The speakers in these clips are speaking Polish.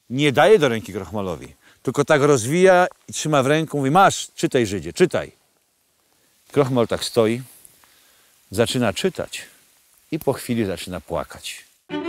nie daje do ręki krochmalowi, tylko tak rozwija i trzyma w ręku, mówi: masz, czytaj, Żydzie, czytaj. Krochmal tak stoi, zaczyna czytać i po chwili zaczyna płakać.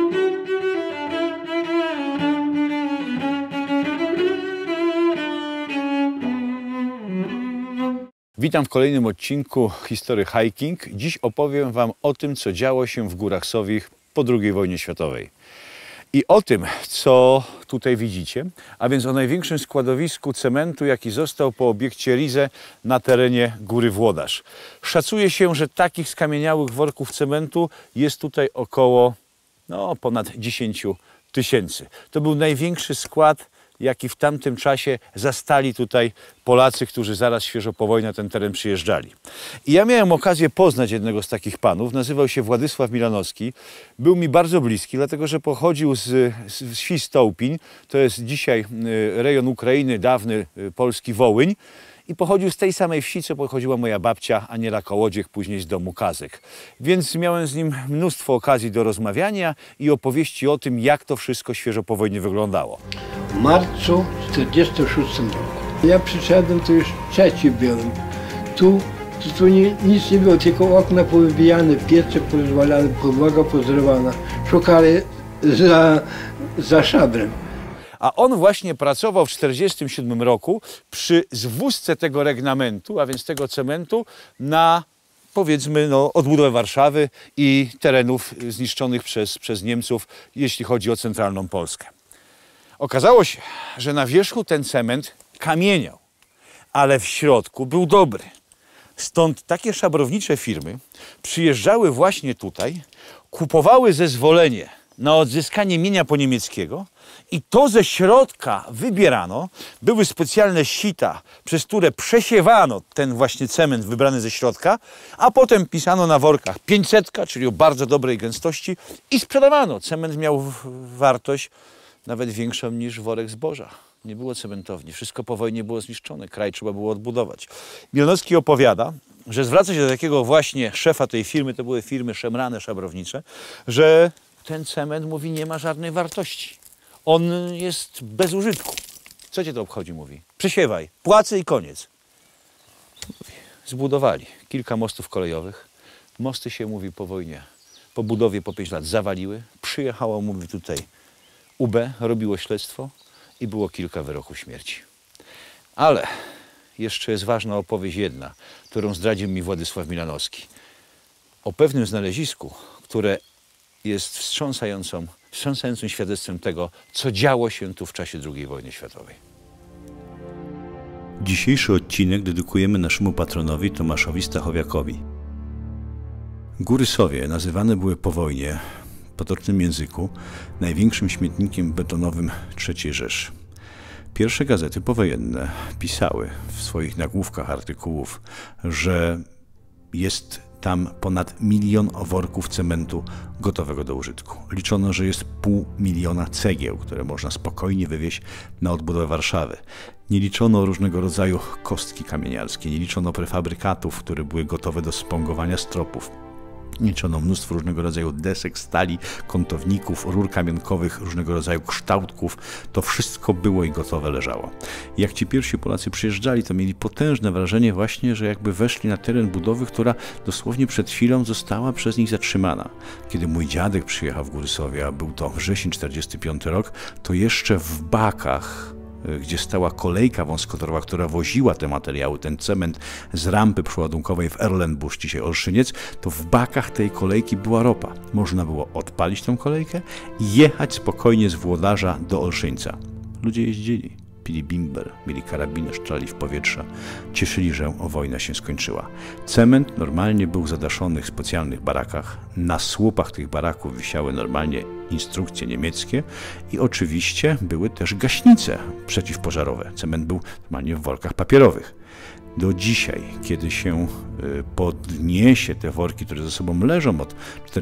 Witam w kolejnym odcinku Historii Hiking. Dziś opowiem Wam o tym, co działo się w Górach Sowich po II wojnie światowej. I o tym, co tutaj widzicie, a więc o największym składowisku cementu, jaki został po obiekcie Rize na terenie Góry Włodarz. Szacuje się, że takich skamieniałych worków cementu jest tutaj około ponad 10 000. To był największy skład, jaki w tamtym czasie zastali tutaj Polacy, którzy zaraz świeżo po wojnie na ten teren przyjeżdżali. I ja miałem okazję poznać jednego z takich panów, nazywał się Władysław Milanowski. Był mi bardzo bliski, dlatego że pochodził z wsi Stołpiń, to jest dzisiaj rejon Ukrainy, dawny polski Wołyń. I pochodził z tej samej wsi, co pochodziła moja babcia Aniela Kołodziej, później z domu Kazek. Więc miałem z nim mnóstwo okazji do rozmawiania i opowieści o tym, jak to wszystko świeżo po wojnie wyglądało. W marcu 1946 roku. Ja przyszedłem, to już trzeci byłem. Tu nic nie było, tylko okna powybijane, piece porozwalane, podłoga pozrywana. Szukali za szabrem. A on właśnie pracował w 1947 roku przy zwózce tego regnamentu, a więc tego cementu, na, powiedzmy, odbudowę Warszawy i terenów zniszczonych przez Niemców, jeśli chodzi o centralną Polskę. Okazało się, że na wierzchu ten cement kamieniał, ale w środku był dobry. Stąd takie szabrownicze firmy przyjeżdżały właśnie tutaj, kupowały zezwolenie na odzyskanie mienia poniemieckiego i to ze środka wybierano. Były specjalne sita, przez które przesiewano ten właśnie cement wybrany ze środka, a potem pisano na workach 500, czyli o bardzo dobrej gęstości, i sprzedawano. Cement miał wartość nawet większą niż worek zboża. Nie było cementowni, wszystko po wojnie było zniszczone, kraj trzeba było odbudować. Milanowski opowiada, że zwraca się do takiego właśnie szefa tej firmy, to były firmy szemrane, szabrownicze, że ten cement, mówi, nie ma żadnej wartości. On jest bez użytku. Co cię to obchodzi, mówi? Przesiewaj, płacę i koniec. Mówi, zbudowali kilka mostów kolejowych. Mosty się, mówi, po wojnie, po budowie po 5 lat zawaliły. Przyjechało, mówi, tutaj UB, robiło śledztwo i było kilka wyroków śmierci. Ale jeszcze jest ważna opowieść jedna, którą zdradził mi Władysław Milanowski. O pewnym znalezisku, które jest wstrząsającym świadectwem tego, co działo się tu w czasie II wojny światowej. Dzisiejszy odcinek dedykujemy naszemu patronowi Tomaszowi Stachowiakowi. Góry Sowie nazywane były po wojnie, w potocznym języku, największym śmietnikiem betonowym III Rzeszy. Pierwsze gazety powojenne pisały w swoich nagłówkach artykułów, że jest tam ponad 1 000 000 worków cementu gotowego do użytku. Liczono, że jest 500 000 cegieł, które można spokojnie wywieźć na odbudowę Warszawy. Nie liczono różnego rodzaju kostki kamieniarskie, nie liczono prefabrykatów, które były gotowe do spongowania stropów. Liczono mnóstwo różnego rodzaju desek, stali, kątowników, rur kamionkowych, różnego rodzaju kształtków. To wszystko było i gotowe leżało. Jak ci pierwsi Polacy przyjeżdżali, to mieli potężne wrażenie właśnie, że jakby weszli na teren budowy, która dosłownie przed chwilą została przez nich zatrzymana. Kiedy mój dziadek przyjechał w Góry Sowie, a był to wrzesień 1945 rok, to jeszcze w Bakach, gdzie stała kolejka wąskotorowa, która woziła te materiały, ten cement z rampy przeładunkowej w Erlenbusch, dzisiaj Olszyniec, to w bakach tej kolejki była ropa. Można było odpalić tą kolejkę i jechać spokojnie z Włodarza do Olszyńca. Ludzie jeździli, pili bimber, mieli karabiny, strzelali w powietrze, cieszyli, że wojna się skończyła. Cement normalnie był zadaszony w specjalnych barakach. Na słupach tych baraków wisiały normalnie instrukcje niemieckie i oczywiście były też gaśnice przeciwpożarowe. Cement był normalnie w workach papierowych. Do dzisiaj, kiedy się podniesie te worki, które ze sobą leżą od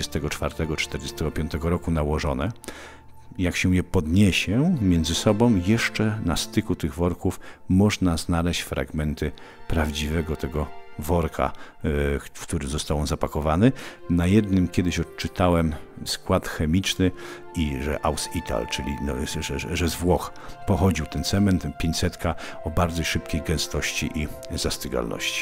1944-1945 roku nałożone, jak się je podniesie między sobą, jeszcze na styku tych worków można znaleźć fragmenty prawdziwego tego worka, w który został on zapakowany. Na jednym kiedyś odczytałem skład chemiczny i że aus Ital, czyli że z Włoch pochodził ten cement, 500 o bardzo szybkiej gęstości i zastygalności.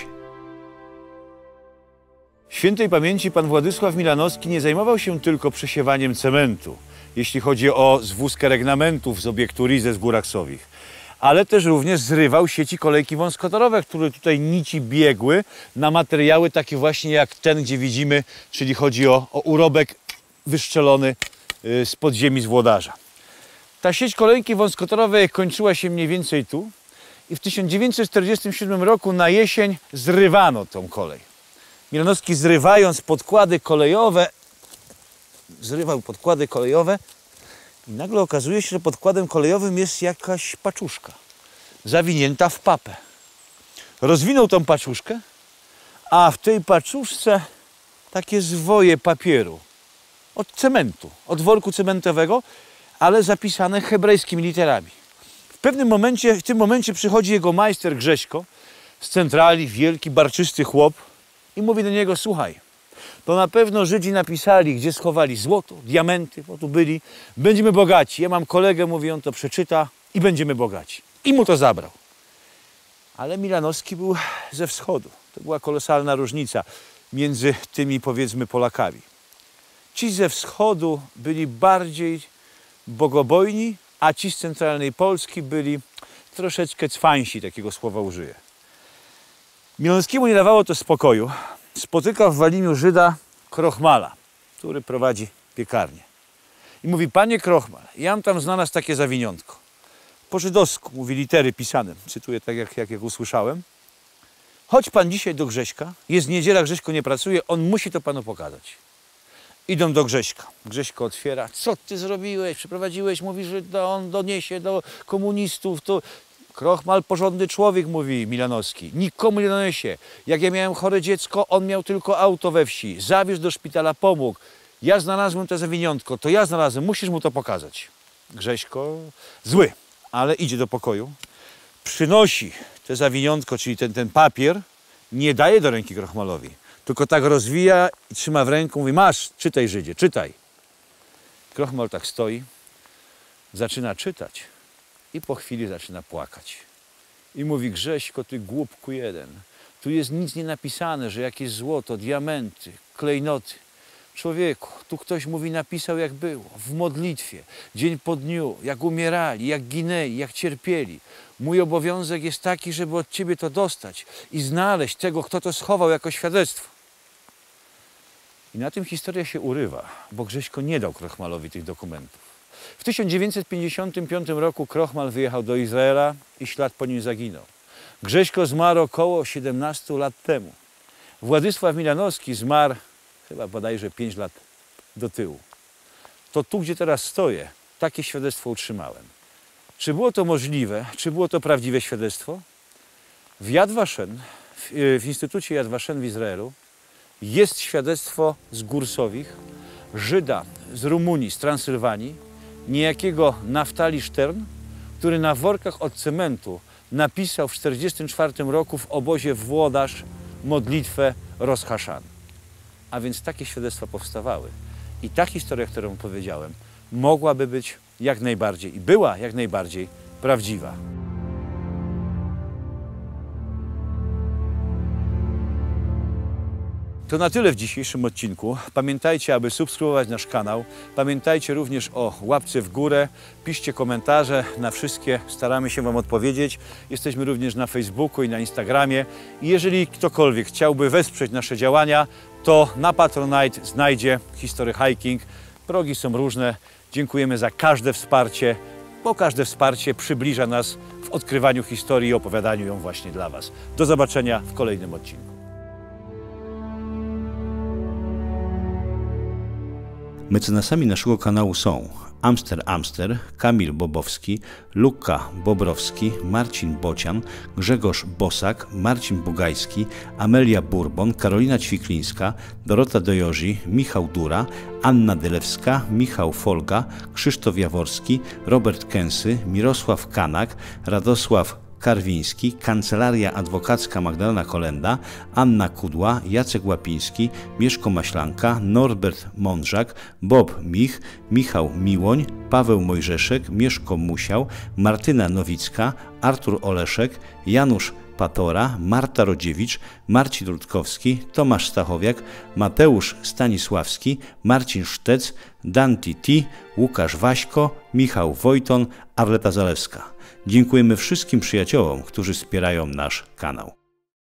Świętej pamięci pan Władysław Milanowski nie zajmował się tylko przesiewaniem cementu, jeśli chodzi o zwózkę regnamentów z obiektu Rize z Górach Sowich, ale też również zrywał sieci kolejki wąskotorowe, które tutaj nici biegły na materiały takie właśnie jak ten, gdzie widzimy, czyli chodzi o urobek wyszczelony z podziemi z Włodarza. Ta sieć kolejki wąskotorowej kończyła się mniej więcej tu i w 1947 roku na jesień zrywano tą kolej. Milanowski, zrywając podkłady kolejowe, zrywał podkłady kolejowe i nagle okazuje się, że podkładem kolejowym jest jakaś paczuszka zawinięta w papę. Rozwinął tą paczuszkę, a w tej paczuszce takie zwoje papieru od cementu, od worku cementowego, ale zapisane hebrajskimi literami. W tym momencie przychodzi jego majster Grześko z centrali, wielki, barczysty chłop, i mówi do niego: słuchaj, to na pewno Żydzi napisali, gdzie schowali złoto, diamenty, bo tu byli, będziemy bogaci. Ja mam kolegę, mówi, on to przeczyta i będziemy bogaci. I mu to zabrał. Ale Milanowski był ze wschodu. To była kolosalna różnica między tymi, powiedzmy, Polakami. Ci ze wschodu byli bardziej bogobojni, a ci z centralnej Polski byli troszeczkę cwańsi, takiego słowa użyję. Milanowskiemu nie dawało to spokoju. Spotykał w Walimiu Żyda Krochmala, który prowadzi piekarnię. I mówi: panie Krochmal, ja mam tam znalazł takie zawiniątko. Po żydowsku, mówi, litery pisane. Cytuję tak, jak usłyszałem. Chodź pan dzisiaj do Grześka. Jest niedziela, Grześko nie pracuje, on musi to panu pokazać. Idą do Grześka. Grześko otwiera. Co ty zrobiłeś? Przyprowadziłeś? Mówi, że on doniesie do komunistów. To... Krochmal porządny człowiek, mówi Milanowski. Nikomu nie doniesie. Jak ja miałem chore dziecko, on miał tylko auto we wsi. Zawiózł do szpitala, pomógł. Ja znalazłem to zawiniątko, to ja znalazłem, musisz mu to pokazać. Grześko zły, ale idzie do pokoju. Przynosi te zawiniątko, czyli ten papier, nie daje do ręki Krochmalowi, tylko tak rozwija i trzyma w ręku, mówi: masz, czytaj, Żydzie, czytaj. Krochmal tak stoi, zaczyna czytać. I po chwili zaczyna płakać. I mówi: Grześko, ty głupku jeden. Tu jest nic nie napisane, że jakieś złoto, diamenty, klejnoty. Człowieku, tu ktoś mówi, napisał jak było, w modlitwie, dzień po dniu, jak umierali, jak ginęli, jak cierpieli. Mój obowiązek jest taki, żeby od ciebie to dostać i znaleźć tego, kto to schował jako świadectwo. I na tym historia się urywa, bo Grześko nie dał Krochmalowi tych dokumentów. W 1955 roku Krochmal wyjechał do Izraela i ślad po nim zaginął. Grześko zmarł około 17 lat temu. Władysław Milanowski zmarł chyba bodajże 5 lat do tyłu. To tu, gdzie teraz stoję, takie świadectwo utrzymałem. Czy było to możliwe? Czy było to prawdziwe świadectwo? W Yad Vashem, w Instytucie Yad Vashem w Izraelu jest świadectwo z Gór Sowich, Żyda z Rumunii, z Transylwanii, niejakiego Naftali Stern, który na workach od cementu napisał w 1944 roku w obozie Włodarz modlitwę Rosh Hashan. A więc takie świadectwa powstawały. I ta historia, którą powiedziałem, mogłaby być jak najbardziej i była jak najbardziej prawdziwa. To na tyle w dzisiejszym odcinku. Pamiętajcie, aby subskrybować nasz kanał. Pamiętajcie również o łapce w górę. Piszcie komentarze. Na wszystkie staramy się wam odpowiedzieć. Jesteśmy również na Facebooku i na Instagramie. I jeżeli ktokolwiek chciałby wesprzeć nasze działania, to na Patronite znajdzie History Hiking. Progi są różne. Dziękujemy za każde wsparcie, bo każde wsparcie przybliża nas w odkrywaniu historii i opowiadaniu ją właśnie dla was. Do zobaczenia w kolejnym odcinku. Mecenasami naszego kanału są Amster, Kamil Bobowski, Luka Bobrowski, Marcin Bocian, Grzegorz Bosak, Marcin Bugajski, Amelia Bourbon, Karolina Ćwiklińska, Dorota Dojozi, Michał Dura, Anna Dylewska, Michał Folga, Krzysztof Jaworski, Robert Kęsy, Mirosław Kanak, Radosław Karwiński, Kancelaria Adwokacka Magdalena Kolenda, Anna Kudła, Jacek Łapiński, Mieszko Maślanka, Norbert Mądrzak, Bob Mich, Michał Miłoń, Paweł Mojżeszek, Mieszko Musiał, Martyna Nowicka, Artur Oleszek, Janusz Patora, Marta Rodziewicz, Marcin Rutkowski, Tomasz Stachowiak, Mateusz Stanisławski, Marcin Sztec, Dan Titi, Łukasz Waśko, Michał Wojton, Arleta Zalewska. Dziękujemy wszystkim przyjaciołom, którzy wspierają nasz kanał.